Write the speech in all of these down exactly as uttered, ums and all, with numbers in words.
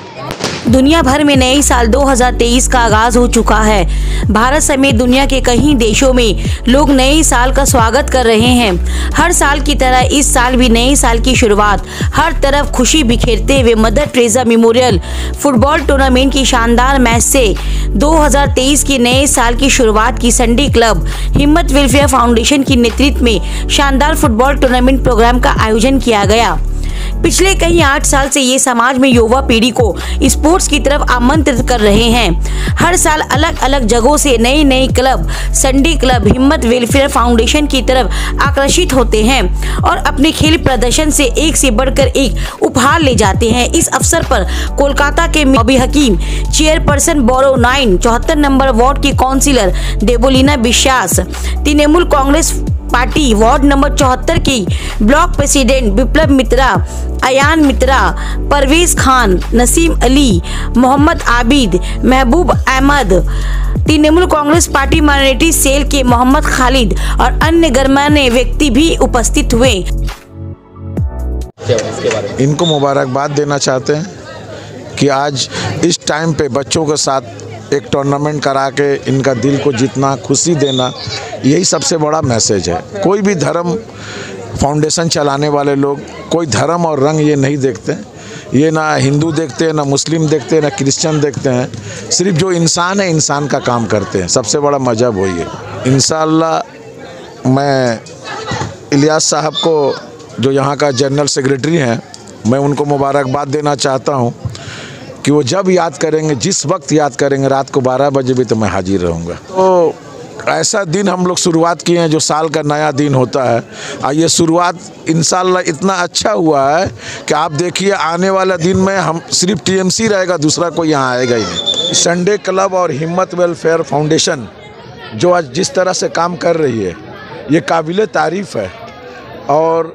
दुनिया भर में नए साल दो हज़ार तेईस का आगाज हो चुका है। भारत समेत दुनिया के कई देशों में लोग नए साल का स्वागत कर रहे हैं। हर साल की तरह इस साल भी नए साल की शुरुआत हर तरफ खुशी बिखेरते हुए Mother Teresa memorial football tournament की शानदार मैच से दो हज़ार तेईस के नए साल की शुरुआत की Sunday club Himmat welfare foundation के नेतृत्व में शानदार फुटबॉल टूर्नामेंट प्रोग्राम का आयोजन किया गया। पिछले कई आठ साल से ये समाज में युवा पीढ़ी को स्पोर्ट्स की तरफ आमंत्रित कर रहे हैं। हर साल अलग अलग जगहों से नए नए club Sunday club Himmat welfare foundation की तरफ आकर्षित होते हैं और अपने खेल प्रदर्शन से एक से बढ़कर एक उपहार ले जाते हैं। इस अवसर पर कोलकाता के Bobby Hakim, chairperson borough nine, चौहत्तर नंबर वार्ड की councillor Debolina Biswas, Trinamool Congress party ward number चौहत्तर की block president Biplab Mitra, Ayan Mitra, Parvez Khan, Nasim Ali, Mohammad Abid, Mahboob Ahmed, Trinamool Congress party minority cell के मोहम्मद खालिद और अन्य गणमान्य व्यक्ति भी उपस्थित हुए। इनको मुबारकबाद देना चाहते हैं कि आज इस टाइम पे बच्चों के साथ एक टूर्नामेंट करा के इनका दिल को जितना खुशी देना, यही सबसे बड़ा मैसेज है। कोई भी धर्म फाउंडेशन चलाने वाले लोग कोई धर्म और रंग ये नहीं देखते, ये ना हिंदू देखते हैं, ना मुस्लिम देखते हैं, ना क्रिश्चियन देखते हैं। सिर्फ जो इंसान है इंसान का काम करते हैं। सबसे बड़ा मजहब वही है। इंशाअल्लाह मैं इलियास साहब को, जो यहाँ का जनरल सेक्रेटरी हैं, मैं उनको मुबारकबाद देना चाहता हूँ कि वो जब याद करेंगे, जिस वक्त याद करेंगे, रात को बारह बजे भी तो मैं हाजिर रहूँगा। तो ऐसा दिन हम लोग शुरुआत किए हैं जो साल का नया दिन होता है, और ये शुरुआत इंशाअल्लाह इतना अच्छा हुआ है कि आप देखिए आने वाला दिन में हम सिर्फ टीएमसी रहेगा, दूसरा कोई यहाँ आएगा ही नहीं। संडे क्लब और हिम्मत वेलफेयर फाउंडेशन जो आज जिस तरह से काम कर रही है, ये काबिल तारीफ़ है। और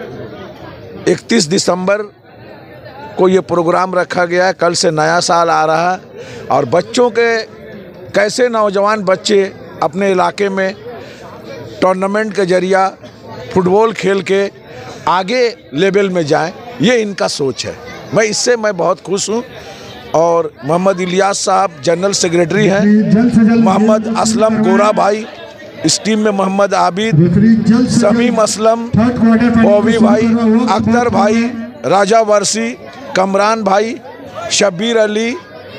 इकतीस दिसंबर को ये प्रोग्राम रखा गया है। कल से नया साल आ रहा है और बच्चों के कैसे नौजवान बच्चे अपने इलाके में टूर्नामेंट के जरिया फुटबॉल खेल के आगे लेवल में जाएं, ये इनका सोच है। मैं इससे मैं बहुत खुश हूँ। और मोहम्मद इलियास साहब जनरल सेक्रेटरी हैं, मोहम्मद असलम गोरा भाई, इस टीम में मोहम्मद आबिद, समीम असलम, बॉबी भाई, अख्तर भाई, राजा वर्सी, कमरान भाई, शब्बीर अली,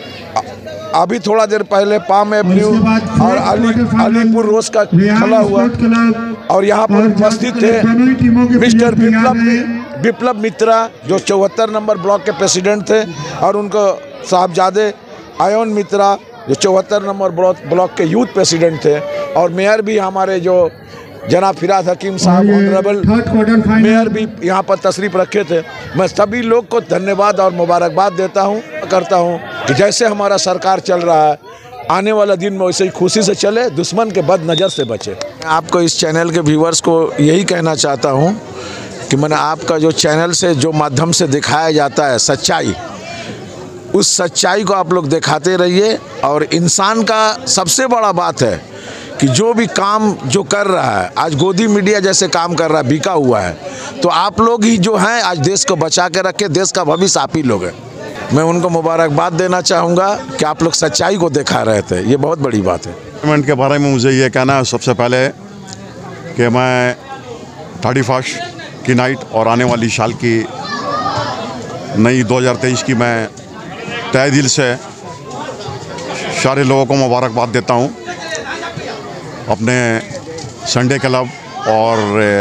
अभी थोड़ा देर पहले पाम एवेन्यू और अली अलीपुर रोज का खड़ा हुआ, और यहाँ पर उपस्थित थे मिस्टर विप्लव विप्लव मित्रा जो चौहत्तर नंबर ब्लॉक के प्रेसिडेंट थे, और उनको साहबजादे अयान मित्रा जो चौहत्तर नंबर ब्लॉक ब्लॉक के यूथ प्रेसिडेंट थे, और मेयर भी हमारे जो जनाब फिराद हकीम साहब ऑनरेबल मेयर भी यहाँ पर तशरीफ़ रखे थे। मैं सभी लोग को धन्यवाद और मुबारकबाद देता हूँ करता हूँ कि जैसे हमारा सरकार चल रहा है, आने वाला दिन में वैसे ही खुशी से चले, दुश्मन के बद नज़र से बचे। आपको इस चैनल के व्यूवर्स को यही कहना चाहता हूँ कि मैंने आपका जो चैनल से जो माध्यम से दिखाया जाता है सच्चाई, उस सच्चाई को आप लोग दिखाते रहिए। और इंसान का सबसे बड़ा बात है कि जो भी काम जो कर रहा है, आज गोदी मीडिया जैसे काम कर रहा है, बिका हुआ है, तो आप लोग ही जो हैं आज देश को बचा के रखे, देश का भविष्य आप ही लोग हैं। मैं उनको मुबारकबाद देना चाहूँगा कि आप लोग सच्चाई को दिखा रहे थे, ये बहुत बड़ी बात है। टूर्नामेंट के बारे में मुझे ये कहना है सबसे पहले कि मैं थर्टी फर्स्ट की नाइट और आने वाली साल की नई दो हज़ार तेईस की मैं तहे दिल से सारे लोगों को मुबारकबाद देता हूँ, अपने संडे क्लब और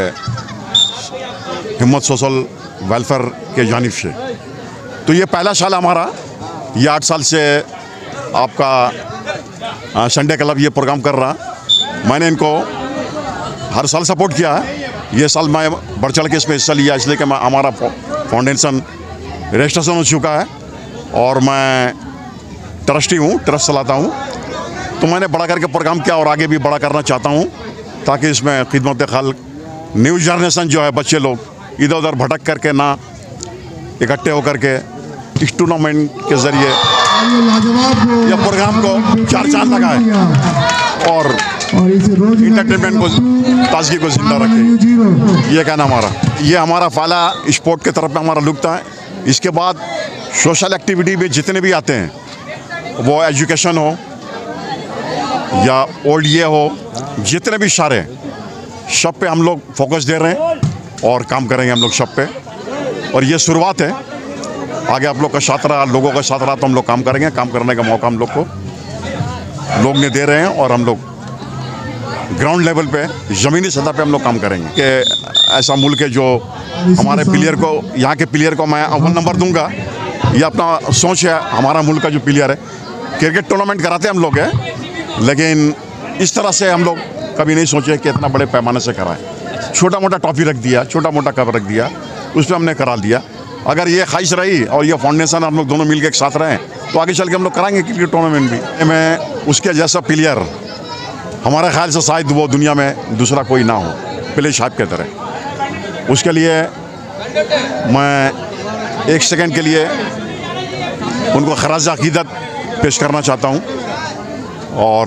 हिम्मत सोशल वेलफेयर के जानिब से। तो ये पहला साल हमारा, ये आठ साल से आपका संडे क्लब ये प्रोग्राम कर रहा। मैंने इनको हर साल सपोर्ट किया है, ये साल मैं बढ़ चढ़ के इसमें हिस्सा लिया, इसलिए कि मैं हमारा फाउंडेशन रजिस्ट्रेशन हो चुका है और मैं ट्रस्टी हूँ, ट्रस्ट चलाता हूँ। तो मैंने बड़ा करके प्रोग्राम किया और आगे भी बड़ा करना चाहता हूँ, ताकि इसमें खिदमत खल्क न्यू जनरेशन जो है, बच्चे लोग इधर उधर भटक करके ना, इकट्ठे होकर के इस टूर्नामेंट के ज़रिए यह प्रोग्राम को चार चांद लगाए और इंटरटेनमेंट को, ताजगी को जिंदा रखे। ये कहना हमारा, ये हमारा पहला स्पोर्ट के तरफ में हमारा लुक था। इसके बाद सोशल एक्टिविटी में जितने भी आते हैं, वो एजुकेशन हो या ओल्ड ए हो, जितने भी सारे सब पे हम लोग फोकस दे रहे हैं और काम करेंगे हम लोग सब पे। और ये शुरुआत है, आगे आप लोग का साथ रहा, लोगों का साथ रहा तो हम लोग काम करेंगे। काम करने का मौका हम लोग को लोग ने दे रहे हैं और हम लोग ग्राउंड लेवल पे, ज़मीनी सतह पे हम लोग काम करेंगे कि ऐसा मुल्क है जो हमारे प्लेयर को, यहाँ के प्लेयर को मैं अव्वल नंबर दूंगा। ये अपना सोच है, हमारा मुल्क का जो प्लेयर है। क्रिकेट टूर्नामेंट कराते हम लोग हैं, लेकिन इस तरह से हम लोग कभी नहीं सोचे कि इतना बड़े पैमाने से कराएं। छोटा मोटा ट्रॉफी रख दिया, छोटा मोटा कप रख दिया, उस पर हमने करा दिया। अगर ये ख्वाहिश रही और ये फाउंडेशन हम लोग दोनों मिल के एक साथ रहें तो आगे चल के हम लोग कराएंगे क्रिकेट टूर्नामेंट भी। मैं उसके जैसा प्लेयर हमारे ख्याल से शायद वो दुनिया में दूसरा कोई ना हो, प्ले साहब के तरह। उसके लिए मैं एक सेकंड के लिए उनको खराज अकीदत पेश करना चाहता हूँ और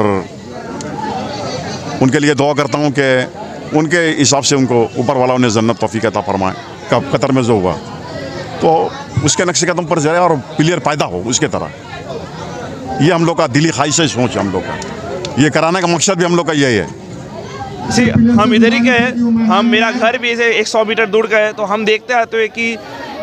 उनके लिए दुआ करता हूँ कि उनके हिसाब से उनको ऊपर वाला उन्हें जन्नत तौफीक अता फरमाए। कब कतर में जो हुआ तो उसके नक्शे कदम पर जाए और प्लेयर पैदा हो उसके तरह। ये हम लोग का दिली ख्वाहिश है, सोच हम लोग का। ये कराने का मकसद भी हम लोग का यही है। जी, हम इधर ही के हैं, हम मेरा घर भी इसे एक सौ मीटर दूर का है। तो हम देखते आते हैं कि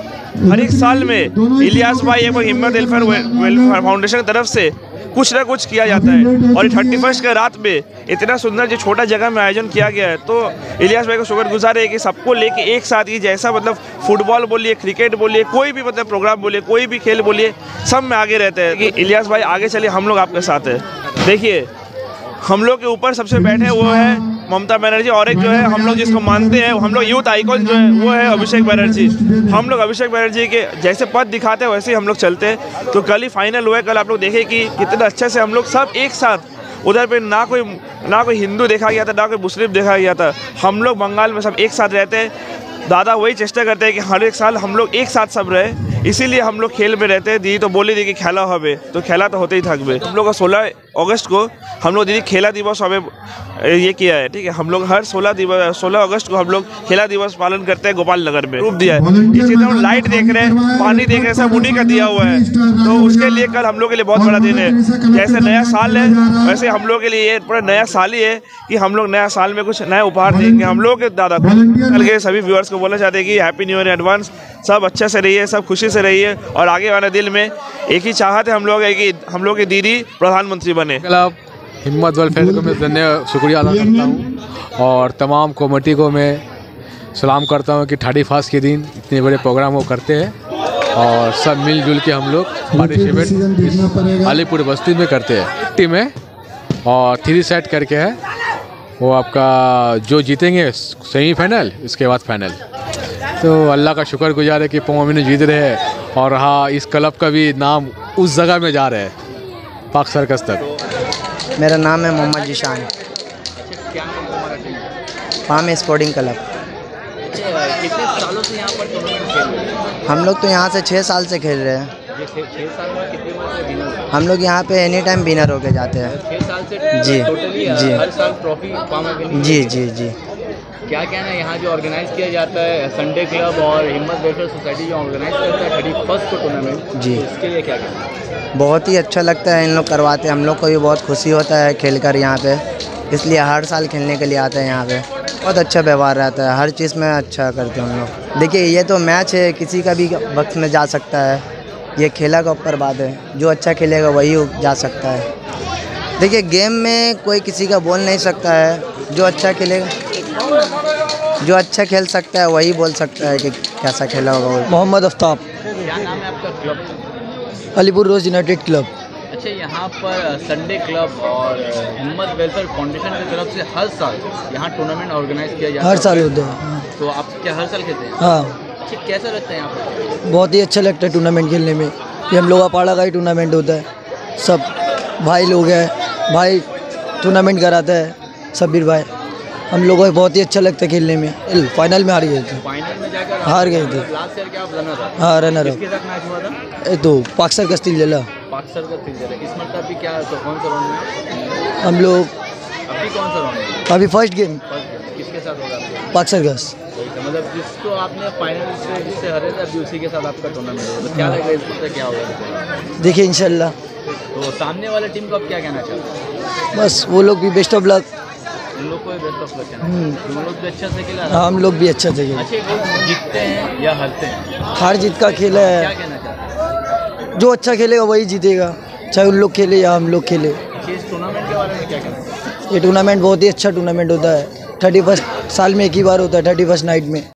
हर एक साल में इलियास भाई एवं हिम्मत वेलफेयर फाउंडेशन की तरफ से कुछ ना कुछ किया जाता है। और थर्टी फर्स्ट के रात में इतना सुंदर जो छोटा जगह में आयोजन किया गया है, तो इलियास भाई को शुक्रगुजार है कि सबको लेके एक साथ ही, जैसा मतलब फुटबॉल बोलिए, क्रिकेट बोलिए, कोई भी मतलब प्रोग्राम बोलिए, कोई भी खेल बोलिए, सब में आगे रहते हैं कि इलियास भाई आगे चले, हम लोग आपके साथ हैं। देखिए, हम लोग के ऊपर सबसे बैठे वो है ममता बनर्जी, और एक जो है हम लोग जिसको मानते हैं, हम लोग यूथ आइकॉन जो है वो है अभिषेक बनर्जी। हम लोग अभिषेक बनर्जी के जैसे पद दिखाते हैं वैसे ही हम लोग चलते हैं। तो कल ही फाइनल हुआ है, कल आप लोग देखें कि कितना अच्छे से हम लोग सब एक साथ, उधर पे ना कोई ना कोई हिंदू देखा गया था, ना कोई मुस्लिम देखा गया था। हम लोग बंगाल में सब एक साथ रहते हैं। दादा वही चेष्टा करते हैं कि हर एक साल हम लोग एक साथ सब रहे, इसीलिए हम लोग खेल में रहते हैं। दीदी तो बोली थी कि खेला हमें, तो खेला तो होते ही थकबे। हम लोग का सोलह अगस्त को हम लोग दीदी खेला दिवस हमें ये किया है, ठीक है। हम लोग हर सोलह दिवस सोलह अगस्त को हम लोग खेला दिवस पालन करते हैं गोपाल नगर में, रूप दिया है। इसी तरह हम लाइट देख रहे हैं, पानी देख रहे हैं, सब उन्हीं का दिया हुआ है। तो उसके लिए कल हम लोग के लिए बहुत बड़ा दिन है। जैसे नया साल है वैसे हम लोग के लिए ये पूरा नया साल ही है कि हम लोग नया साल में कुछ नया उपहार देंगे हम लोग के दादा को। कल के सभी व्यूअर्स को बोलना चाहते हैं कि हैप्पी न्यू ईयर एडवांस। सब अच्छे से रहिए, सब खुशी से रहिए, और आगे वाले दिल में एक ही चाहत है हम लोग है कि हम लोग की दीदी प्रधानमंत्री बने। क्लब हिम्मत वेलफेयर को मैं धन्यवाद शुक्रिया अदा करता हूँ और तमाम कमेटी को मैं सलाम करता हूँ कि थर्टी फर्स्ट के दिन इतने बड़े प्रोग्राम वो करते हैं और सब मिलजुल के हम लोग पार्टिसिपेट अलीपुर बस्ती में करते हैं। टीम है और थ्री सेट करके है, वो आपका जो जीतेंगे सेमीफाइनल, इसके बाद फाइनल। तो अल्लाह का शुक्रगुजार है कि मोमिन जीत रहे हैं और हाँ, इस क्लब का भी नाम उस जगह में जा रहा है, पाक सर्कस तक। मेरा नाम है Mohammad Jishan, farm sporting club. कितने सालों से यहाँ पर टूर्नामेंट खेल रहे हैं? हम लोग तो यहाँ से छः साल से खेल रहे हैं। छः साल में कितने बार से विनर? हम लोग यहाँ पे एनी टाइम विनर होके जाते हैं। छः साल से जी टोटली जी हर साल ट्रॉफी फार्म में? जी जी जी। क्या कहना है, यहाँ जो ऑर्गेनाइज किया जाता है संडे क्लब और हिम्मत वेलफेयर सोसाइटी जो ऑर्गेनाइज करता है थर्टी फर्स्ट को टूर्नामेंट, जी, तो इसके लिए क्या कहना है? बहुत ही अच्छा लगता है, इन लोग करवाते हैं, हम लोग को भी बहुत खुशी होता है खेलकर यहाँ पे, इसलिए हर साल खेलने के लिए आते हैं यहाँ पे। बहुत अच्छा व्यवहार रहता है, हर चीज़ में अच्छा करते हैं हम लोग। देखिए, ये तो मैच है, किसी का भी वक्त में जा सकता है, ये खेला का ऊपर बात है, जो अच्छा खेलेगा वही जा सकता है। देखिए, गेम में कोई किसी का बोल नहीं सकता है, जो अच्छा खेलेगा, जो अच्छा खेल सकता है वही बोल सकता है कि कैसा खेला होगा वो। मोहम्मद आफ्ताब। क्या नाम है आपका club? Alipur rose united club. अच्छा, यहाँ पर संडे क्लब और हिम्मत वेलफेयर फाउंडेशन की तरफ से हर साल यहाँ टूर्नामेंट ऑर्गेनाइज किया जाता है? हर साल होता है। तो आप क्या हर साल खेलते हैं? हाँ। अच्छा, कैसा लगता है यहाँ पर? बहुत ही अच्छा लगता है टूर्नामेंट खेलने में। ये हम लोग अपाड़ा का ही टूर्नामेंट होता है, सब भाई लोग हैं, भाई टूर्नामेंट कराता है सबीर भाई। हम लोगों को बहुत ही अच्छा लगता है खेलने में। फाइनल में हार गए थे। फाइनल में जाकर हार गए थे। लास्ट ईयर क्या आप रनर था? हाँ, रनर अप। किसके साथ मैच हुआ था? ये तो पाक सर्कस तिलजला। पाक सर्कस तिलजला। इस मतलब अभी क्या, तो कौन सा राउंड में हम लोग अभी कौन सा राउंड है? अभी फर्स्ट गेम किसके साथ होगा? पाक सर्कस। मतलब जिसको आपने फाइनल से जिससे हरे थे अभी उसी के साथ आपका टूर्नामेंट होगा, तो क्या लगेगा इससे क्या होगा? देखिए इंशाल्लाह। तो सामने वाले टीम को आप क्या कहना चाहते हैं? बस वो लोग भी बेस्ट ऑफ लक। उन लोग को भी बेस्ट ऑफ लक कहना चाहिए। वो लोग भी अच्छा से खेला, हम लोग भी अच्छा से खेले। अच्छा वो जीतते हैं या हारते हैं? हार जीत का खेल है, क्या कहना चाहते हैं? जो अच्छा खेलेगा वही जीतेगा, चाहे उन लोग खेले या हम लोग खेले। इस टूर्नामेंट के बारे में क्या कहना चाहते हैं? ये टूर्नामेंट बहुत ही अच्छा टूर्नामेंट होता है। थर्टी फर्स्ट साल में एक ही बार होता है, थर्टी फर्स्ट नाइट में।